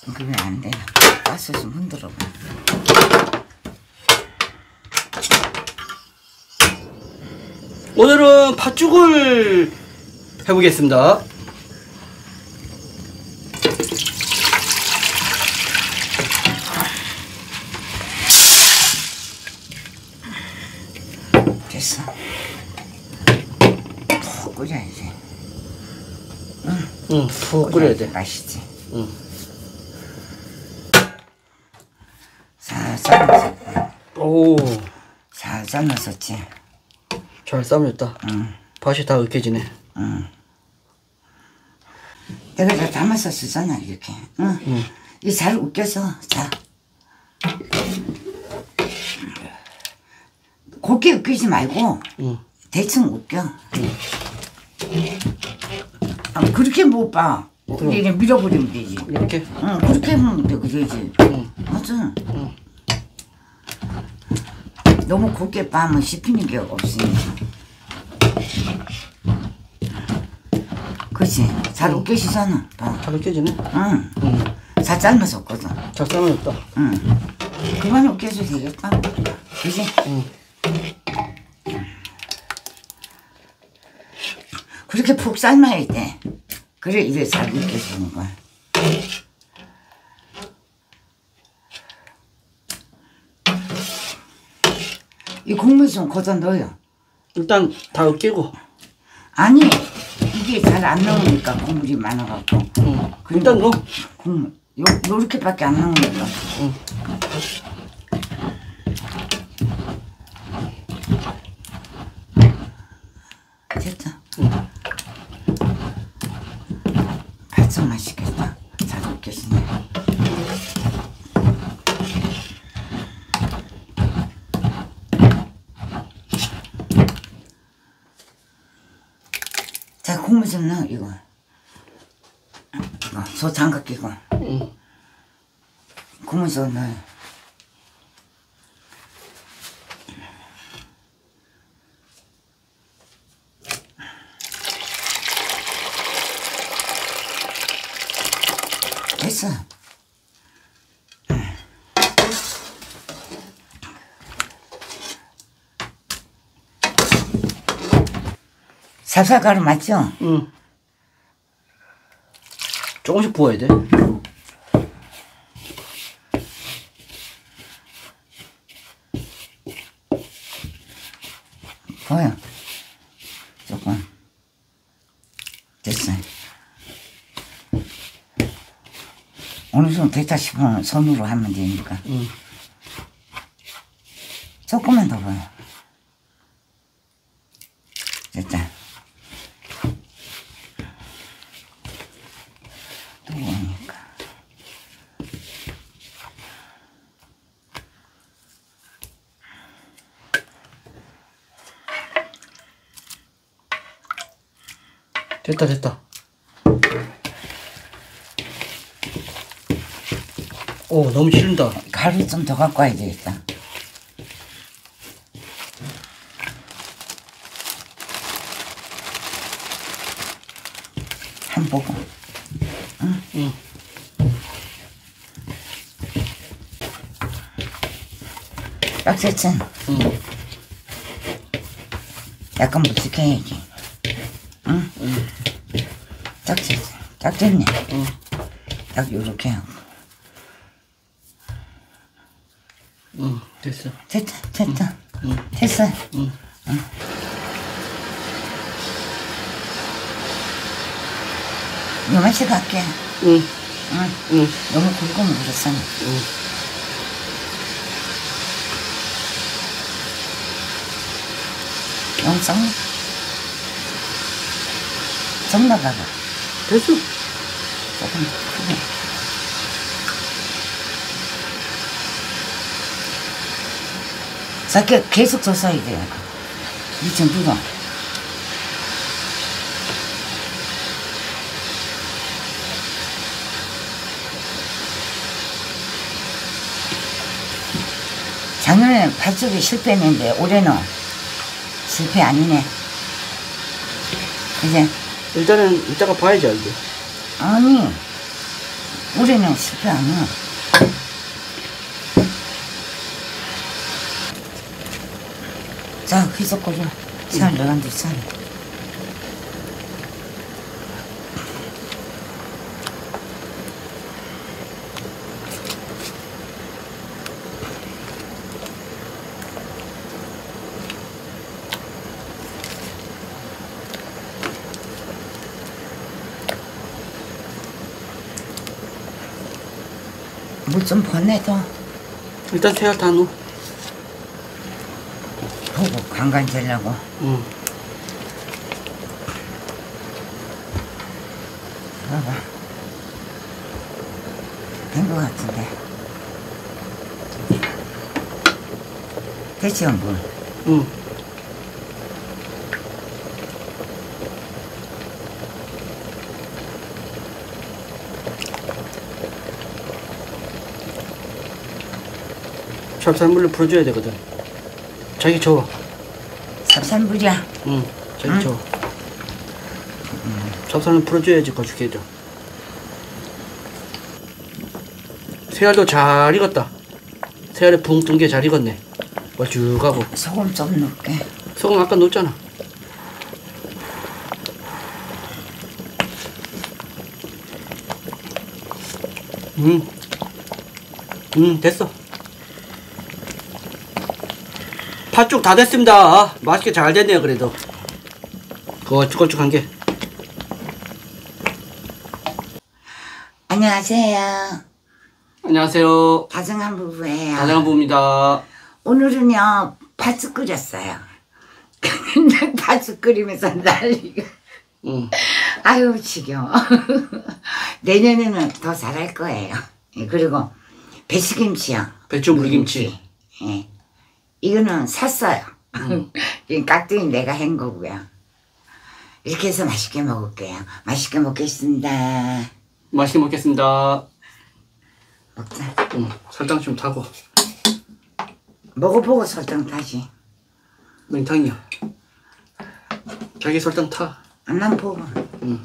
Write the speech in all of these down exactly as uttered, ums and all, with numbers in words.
그러면 안 돼. 가스 좀 흔들어 봐. 오늘은 팥죽을 해보겠습니다. 됐어. 푹 끓여야지. 응, 응, 푹 끓여야 돼. 맛있지. 응. 살살 넣었어. 오. 살살 넣었지. 잘 삶았다. 응. 팥이 다 으깨지네. 응. 내가 다 담아서 쓰잖아, 이렇게. 응. 응. 이 잘 으깨서, 자. 곱게 으깨지 말고, 응. 대충 으깨. 응. 아, 그렇게 못 봐. 이렇게 밀어버리면 되지. 이렇게? 응, 그렇게 하면 돼, 되지. 응. 맞아. 응. 너무 곱게 빠면 씹히는 게 없으니까. 그치? 잘 응. 으깨지잖아. 봐. 잘 으깨지네? 응. 응. 잘 삶아졌거든. 잘 삶아졌다. 응. 그만 으깨도 되겠다. 그치? 응. 그렇게 푹 삶아야 돼. 그래, 이래 잘 으깨지는 거야. 이 국물 좀 걷어 넣어요. 일단 다 으깨고. 아니, 이게 잘 안 나오니까 국물이 많아갖고. 응. 일단 넣어. 국물. 요, 요렇게밖에 안 나오니까. 응. 됐다. 응. 발성 맛있겠다. 잘 으깨지네. 자, 국물 좀 넣어, 이거. 이거, 소 장갑 끼고. 응. 국물 좀 넣어요. 됐어. 삽살가루 맞죠? 응. 조금씩 부어야 돼. 보여. 조금. 됐어. 어느 정도 됐다 싶으면 손으로 하면 되니까. 응. 조금만 더 보여. 됐다. 뜨거우니까. 됐다 됐다. 오, 너무 싫은다. 가루 좀 더 갖고 와야 되겠다. 한 보고. 응? 응. 빡셌지? 응. 약간 묵직해야지. 응? 응. 짝지? 짝졌네. 응. 딱 요렇게 하고. 응, 됐어. 됐다, 됐다. 응. 됐어. 응. 응. 요만치 갈게. 응. 응. 응. 너무 굵으면 그렇잖아. 응. 너무 썩나? 썩나 봐봐. 됐어. 조금 크게. 자, 게- 계속 줬어야 돼. 이쯤 불어. 작년에 팥죽이 실패했는데 올해는 실패 아니네. 그제? 일단은 이따가 봐야지 알게. 아니 우리는 실패 안 해. 자, 희석거려. 잘 들어간다, 잘. 물 좀 보내줘. 일단 새알 다 넣어. 보고 간간 재려고. 응. 봐봐. 된 거 같은데. 됐지, 물? 응. 찹쌀물로 풀어줘야 되거든. 자기 저어. 찹쌀물이야. 응, 자기 응? 저어. 찹쌀은 풀어줘야지 거죽해져. 새알도 잘 익었다. 새알에 붕 뜬 게 잘 익었네. 멀쭉하고. 소금 좀 넣을게. 소금 아까 넣었잖아. 음, 음 됐어. 팥죽 다 됐습니다. 맛있게 잘 됐네요. 그래도 걸쭉걸쭉한 게. 안녕하세요. 안녕하세요. 다정한 부부예요. 다정한 부부입니다. 오늘은요, 팥죽 끓였어요. 근데 팥죽 끓이면서 난리가. 응. 아유, 지겨워. 내년에는 더 잘할 거예요. 예, 그리고 배추김치요. 배추 물김치. 예. 이거는 샀어요. 음. 이 깍두기 내가 한 거고요. 이렇게 해서 맛있게 먹을게요. 맛있게 먹겠습니다. 맛있게 먹겠습니다. 먹자. 응. 설탕 좀 타고. 먹어보고 설탕 타지. 맹탕이야. 자기 설탕 타. 안 보고. 응.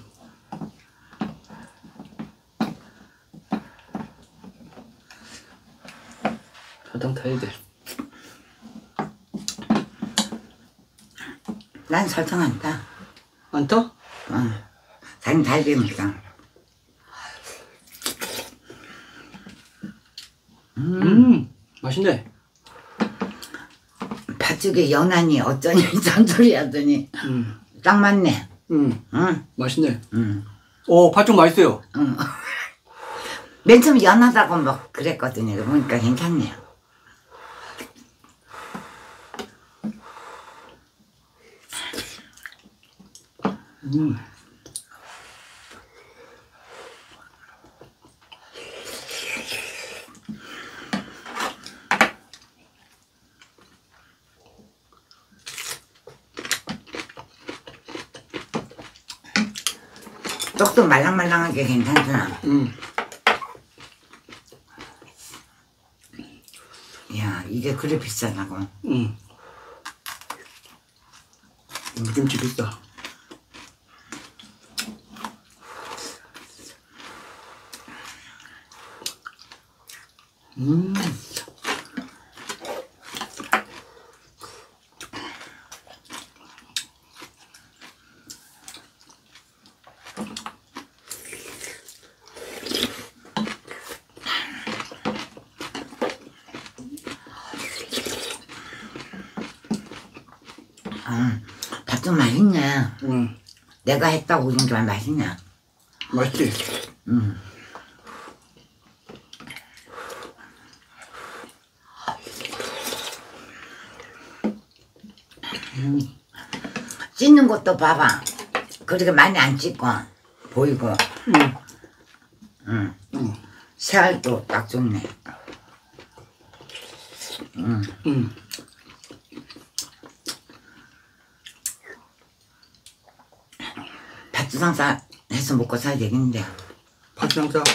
설탕 타야 돼. 난 설탕 안 타. 안 타? 응. 단 달걀입니다. 음, 음 맛있네. 팥죽에 연하니 어쩌니 잔소리 하더니 음, 딱 맞네. 음, 응. 맛있네. 응. 오, 팥죽 맛있어요. 응. 맨 처음 연하다고 막 그랬거든요. 보니까 괜찮네요. 음. 떡도 말랑말랑하게 괜찮잖아. 음. 야, 이게 그래 비싸다고. 음. 물김치 비싸. 음. 음, 밥도 맛있네. 음. 내가 했다고 그러니까 맛있네. 맛있지? 음. 음. 찢는 것도 봐봐. 그렇게 많이 안 찢고 보이고. 음. 음. 음. 새알도 딱 좋네. 음. 음. 팥주상사 해서 먹고 살야 되겠는데. 팥장사.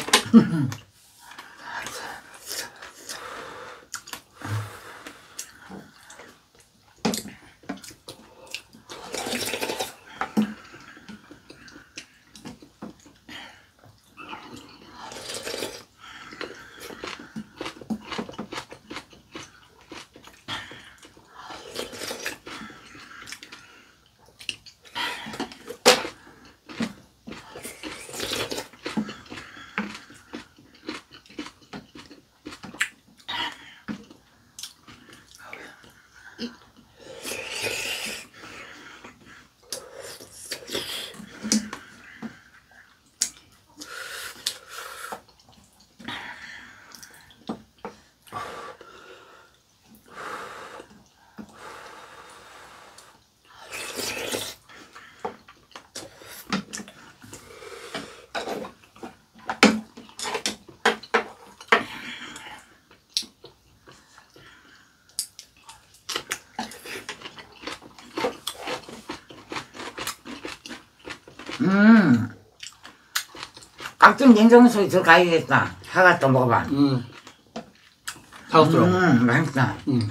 깍두기 냉장고에 들어가야겠다. 사과 또 먹어봐. 음. 사왔더라고. 음, 맛있다. 음.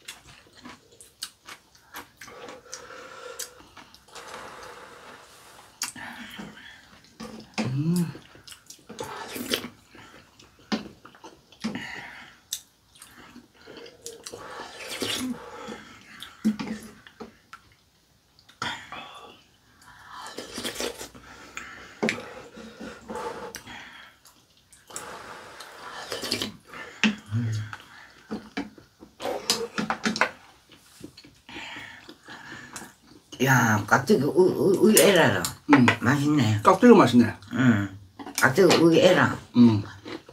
음. 야, 깍두기 의, 의, 의외라. 음. 맛있네. 깍두기가 맛있네. 응. 깍두기 의외라. 음.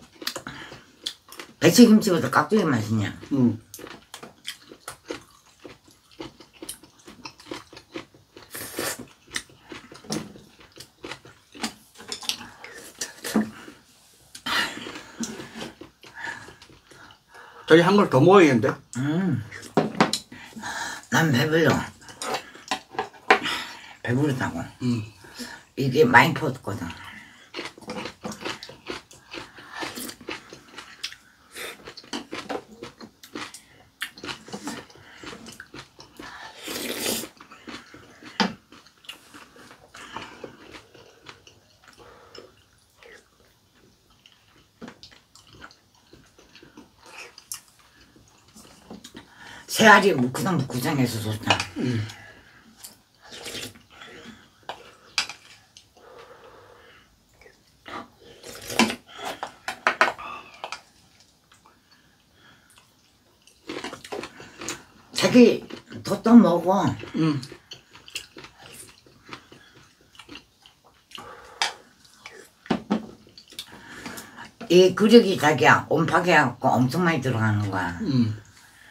배추김치보다 깍두기 맛있냐? 음. 저기 한 걸 더 먹어야겠는데? 음. 난 배불러. 배부르다고. 음. 이게 많이 퍼졌거든. 새알이 무크덩무크덩해서 좋다. 음. 자기 더 또 먹어. 음. 이 근육이 자기야 온파괴해갖고 엄청 많이 들어가는 거야. 음.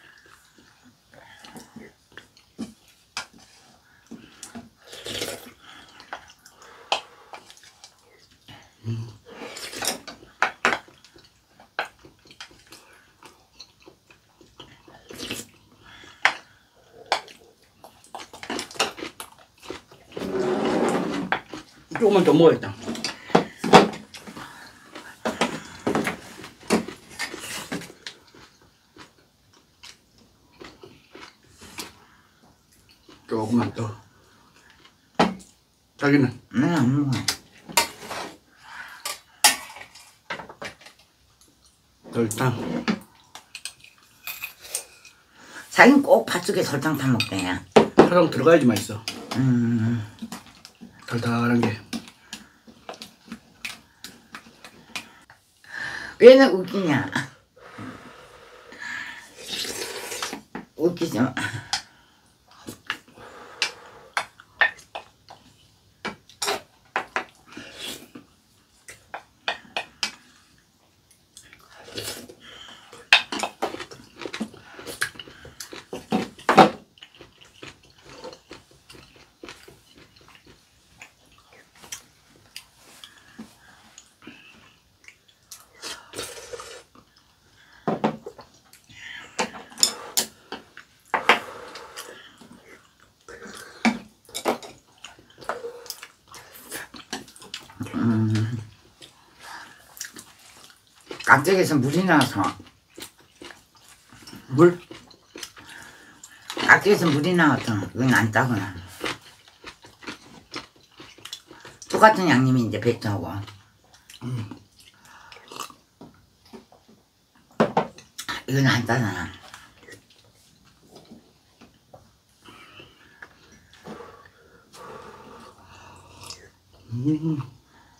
조금만 더 먹어야겠다. 조금만 더. 자기는? 응, 안 먹어. 설탕. 자기는 꼭 팥죽에 설탕 타 먹대야. 설탕 들어가야지 맛있어. 음. 달달한 게. 왜는 웃기냐? 웃기지 마. 음. 깍두기에서 물이 나와서 물? 깍두기에서 물이 나와서 그건 안 따구나. 똑같은 양념이 이제 배추하고. 음. 이건 안 따잖아. 음.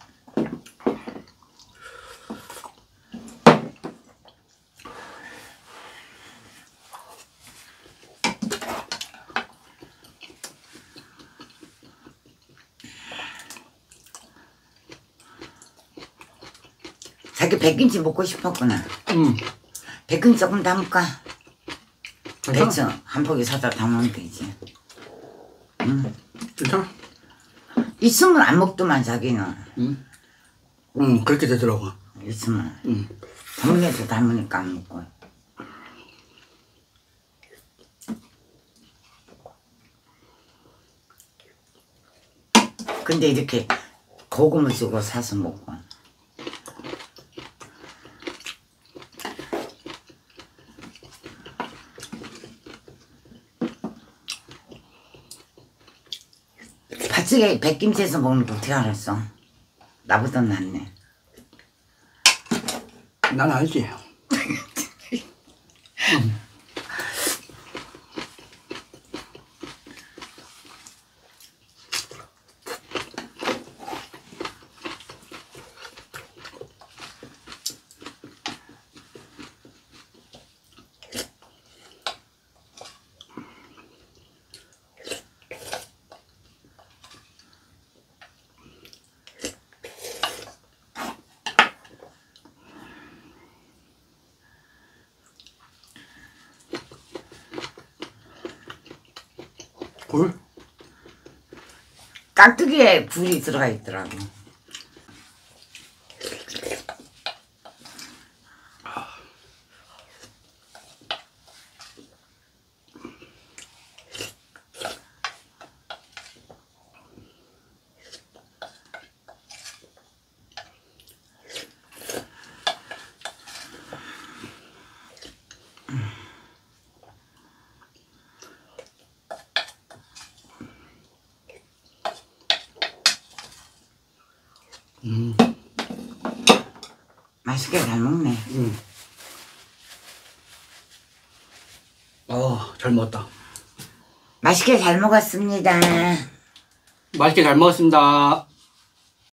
자기 백김치 먹고 싶었구나. 음. 백김치 조금 담을까? 괜찮아. 배추 한 포기 사다 담으면 되지. 응. 괜찮아. 있으면 안 먹더만 자기는. 음. 음, 그렇게 되더라고. 있으면. 음. 담으면서 담으니까 안 먹고. 근데 이렇게 고구마 주고 사서 먹고. 같이 백김치에서 먹는 거 어떻게 알았어? 나보다 낫네. 난 알지. 음. 굴? 깍두기에 굴이 들어가 있더라고. 음. 맛있게 잘 먹네. 음. 어, 잘 먹었다. 맛있게 잘 먹었습니다. 맛있게 잘 먹었습니다.